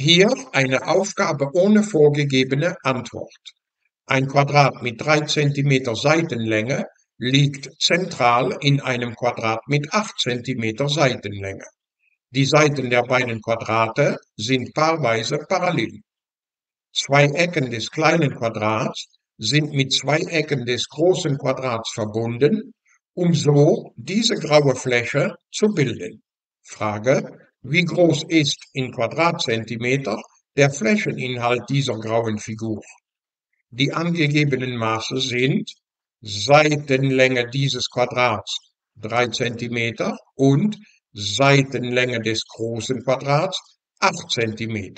Hier eine Aufgabe ohne vorgegebene Antwort. Ein Quadrat mit 3 cm Seitenlänge liegt zentral in einem Quadrat mit 8 cm Seitenlänge. Die Seiten der beiden Quadrate sind paarweise parallel. Zwei Ecken des kleinen Quadrats sind mit zwei Ecken des großen Quadrats verbunden, um so diese graue Fläche zu bilden. Frage: Wie groß ist in Quadratzentimeter der Flächeninhalt dieser grauen Figur? Die angegebenen Maße sind Seitenlänge dieses Quadrats 3 cm und Seitenlänge des großen Quadrats 8 cm.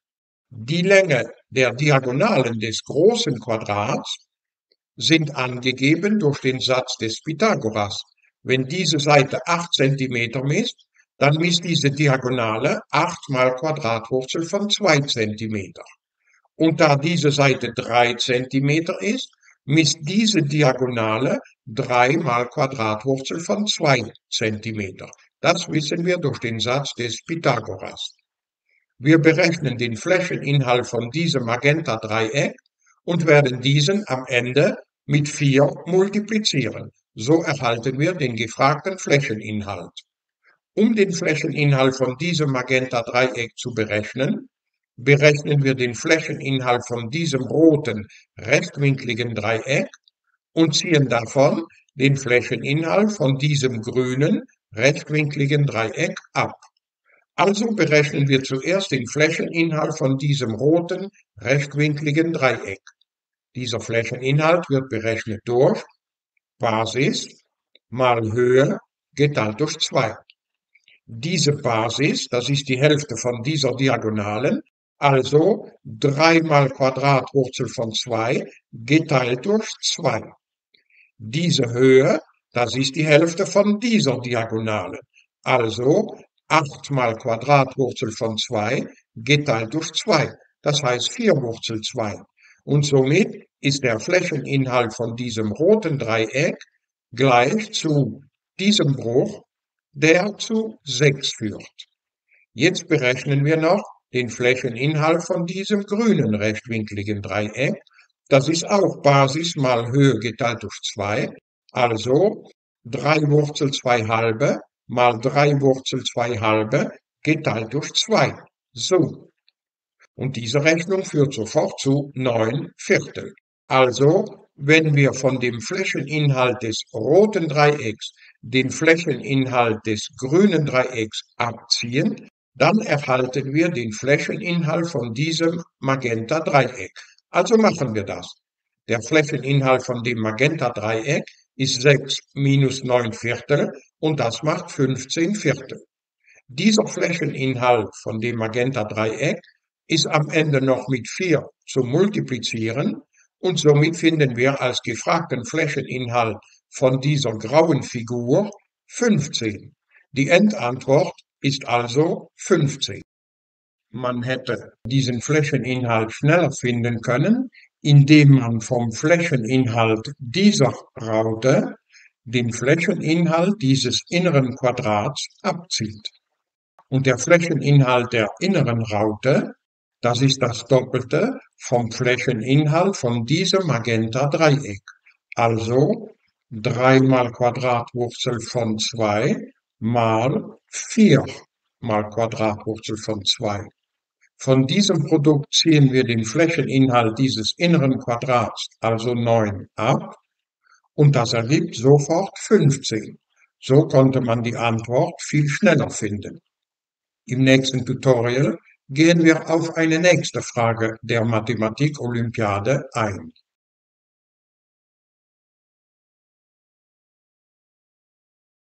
Die Länge der Diagonalen des großen Quadrats sind angegeben durch den Satz des Pythagoras. Wenn diese Seite 8 cm misst, dann misst diese Diagonale 8 mal Quadratwurzel von 2 cm. Und da diese Seite 3 cm ist, misst diese Diagonale 3 mal Quadratwurzel von 2 cm. Das wissen wir durch den Satz des Pythagoras. Wir berechnen den Flächeninhalt von diesem Magenta-Dreieck und werden diesen am Ende mit 4 multiplizieren. So erhalten wir den gefragten Flächeninhalt. Um den Flächeninhalt von diesem Magenta-Dreieck zu berechnen, berechnen wir den Flächeninhalt von diesem roten rechtwinkligen Dreieck und ziehen davon den Flächeninhalt von diesem grünen rechtwinkligen Dreieck ab. Also berechnen wir zuerst den Flächeninhalt von diesem roten rechtwinkligen Dreieck. Dieser Flächeninhalt wird berechnet durch Basis mal Höhe geteilt durch 2. Diese Basis, das ist die Hälfte von dieser Diagonalen, also 3 mal Quadratwurzel von 2 geteilt durch 2. Diese Höhe, das ist die Hälfte von dieser Diagonale, also 8 mal Quadratwurzel von 2 geteilt durch 2, das heißt 4 Wurzel 2. Und somit ist der Flächeninhalt von diesem roten Dreieck gleich zu diesem Bruch, der zu 6 führt. Jetzt berechnen wir noch den Flächeninhalt von diesem grünen rechtwinkligen Dreieck. Das ist auch Basis mal Höhe geteilt durch 2, also 3 Wurzel 2 halbe mal 3 Wurzel 2 halbe geteilt durch 2. So. Und diese Rechnung führt sofort zu 9 Viertel. Also, wenn wir von dem Flächeninhalt des roten Dreiecks den Flächeninhalt des grünen Dreiecks abziehen, dann erhalten wir den Flächeninhalt von diesem Magenta-Dreieck. Also machen wir das. Der Flächeninhalt von dem Magenta-Dreieck ist 6 minus 9 Viertel und das macht 15 Viertel. Dieser Flächeninhalt von dem Magenta-Dreieck ist am Ende noch mit 4 zu multiplizieren und somit finden wir als gefragten Flächeninhalt von dieser grauen Figur 15. Die Endantwort ist also 15. Man hätte diesen Flächeninhalt schneller finden können, indem man vom Flächeninhalt dieser Raute den Flächeninhalt dieses inneren Quadrats abzieht. Und der Flächeninhalt der inneren Raute, das ist das Doppelte vom Flächeninhalt von diesem Magenta-Dreieck. Also 3 mal Quadratwurzel von 2 mal 4 mal Quadratwurzel von 2. Von diesem Produkt ziehen wir den Flächeninhalt dieses inneren Quadrats, also 9, ab und das ergibt sofort 15. So konnte man die Antwort viel schneller finden. Im nächsten Tutorial gehen wir auf eine nächste Frage der Mathematik-Olympiade ein.